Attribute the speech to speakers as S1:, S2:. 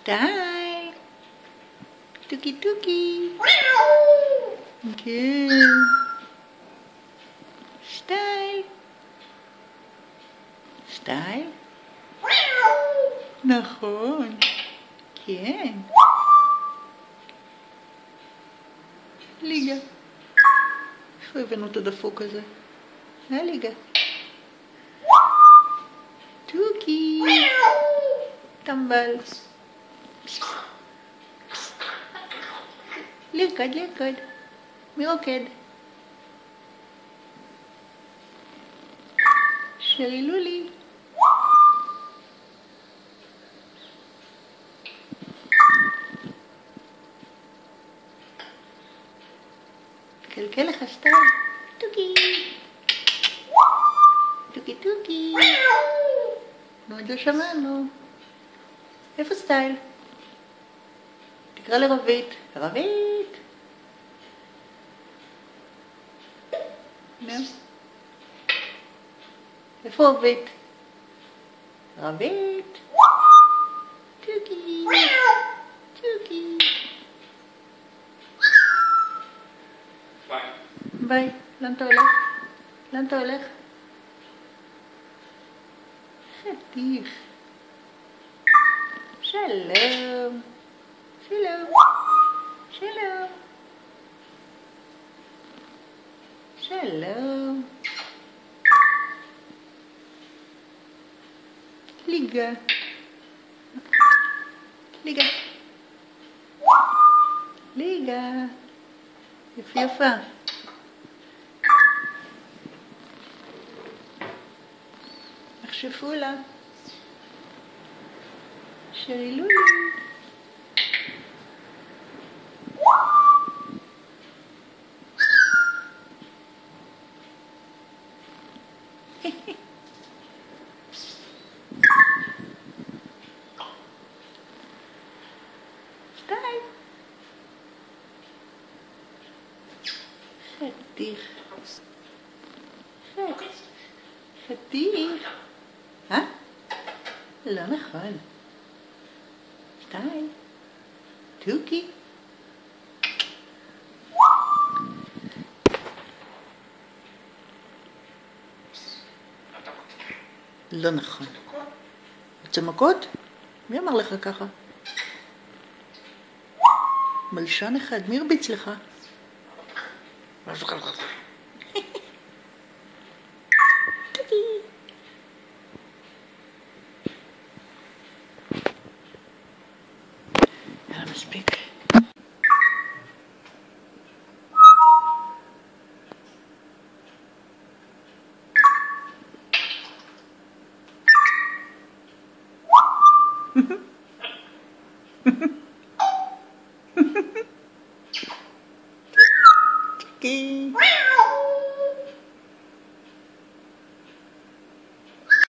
S1: שתיים. טוקי טוקי. כן. שתיים. שתיים. נכון. כן. ליגה. איפה הבאנו את הדפוק הזה? ליגה. טוקי. טמבל. לרקוד, לרקוד. מי רוקד? שרי לולי. קלקל לך סטייל. טוקי. טוקי טוקי. נו, עוד לא שמענו. איפה סטייל? תקרא לרבית. רבית. נו. איפה רבית? רבית. טוקי. טוקי. ביי. לאן אתה הולך? לאן אתה הולך? חתיך. שלום. שלום. שלום. שלום. ליגה. ליגה. ליגה. יפה יפה. שפו לה. שרי לולי. שתיים. חתיך. חתיך. לא נכון. שתיים. טוקי. לא נכון. רוצה מכות? מי אמר לך ככה? מלשן אחד, מי הרביץ לך? יאללה, מספיק. Okay.